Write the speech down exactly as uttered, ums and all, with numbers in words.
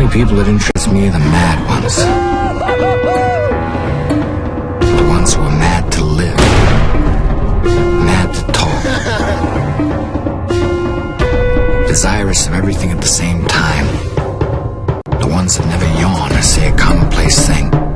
people that interest me are the mad ones. The ones who are mad to live. Mad to talk. Desirous of everything at the same time. The ones that never yawn or say a commonplace thing.